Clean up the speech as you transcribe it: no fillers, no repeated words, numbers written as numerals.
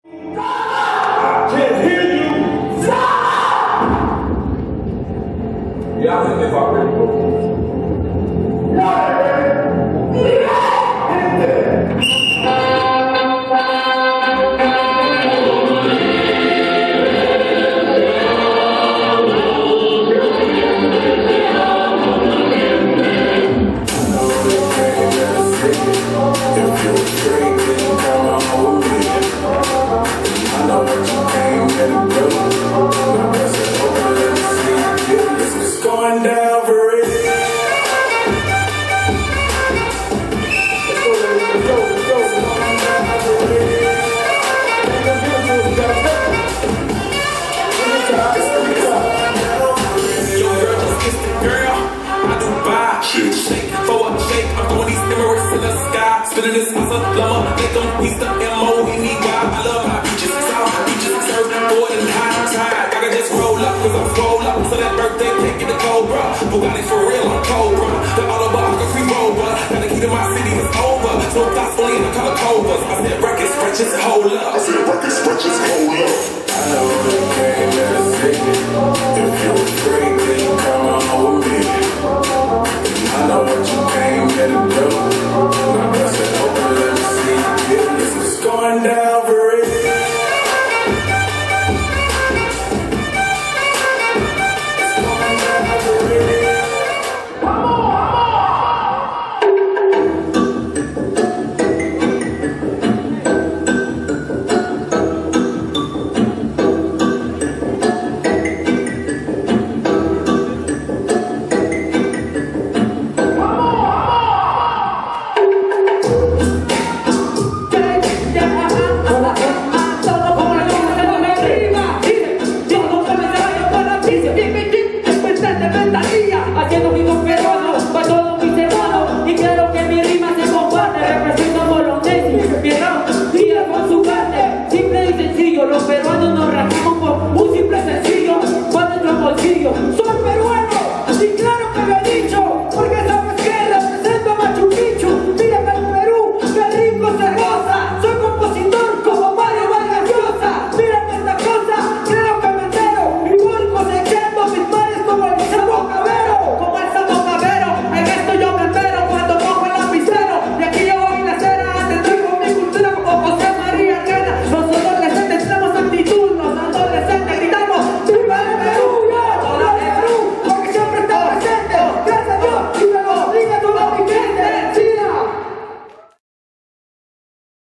I can't hear you. Y'all think if I really go? Spinning this was a plumber, make them piece the M-O-N-E-Y. I love my beaches, South beaches, surfboard and high tide. Gotta just roll up, cause I'm swole up. So that birthday cake in the Cobra. Bugatti for real, I'm Cobra. The autobiography rover. Gotta keep in my city, it's over. So thoughts only in the color Cobras. I said records, stretches, hold up.